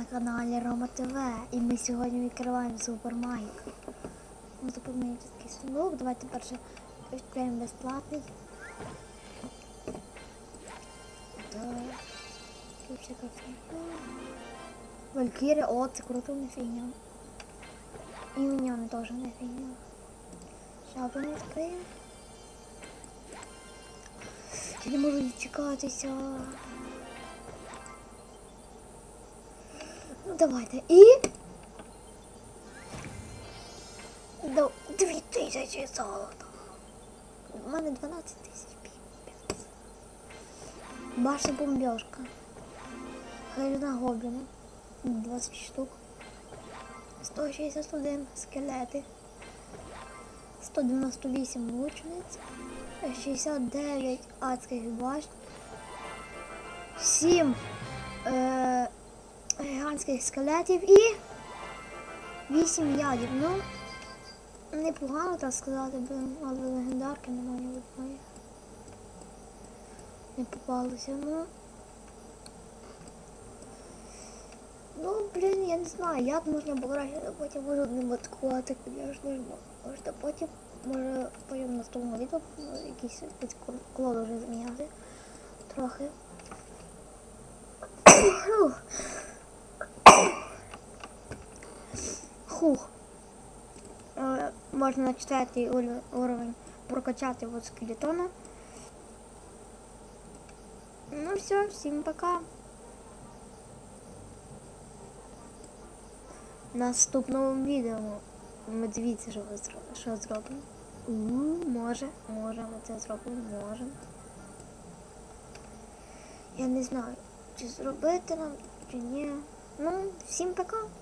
каналі Рома ТВ, і ми сьогодні відкриваємо Супермагік. Ну, запомніть такий сундук. Давайте перше відкриємо безплатний. Валькірія, о, це круто, не фігня. І Міньйони теж не фігня. Шабу не відкриємо. Я не можу дочекатися. Ну давайте. І 2000 золота. У мене 12 тисяч. Башня бомбежка. Харина гоблина. 20 штук. 161 скелети. 198 лучниць. 69 адських башт. 7 гігантських скелетів і 8 ядів. Ну, непогано, так сказати, але легендарки немає ні одної. Не попалося, ну. Ну, блін, я не знаю, як можна покращити, потім можу не маткувати, звісно ж, можна потім, може потім на тому відео якийсь колоду вже зміняти трохи. Хух. Можна на 4-й уровень прокачати от скелетона. Ну все, всім пока. В наступному відео ми дивіться, що зробимо. Може ми це зробимо, можемо. Я не знаю, чи зробити нам, чи ні. Ну, всім пока.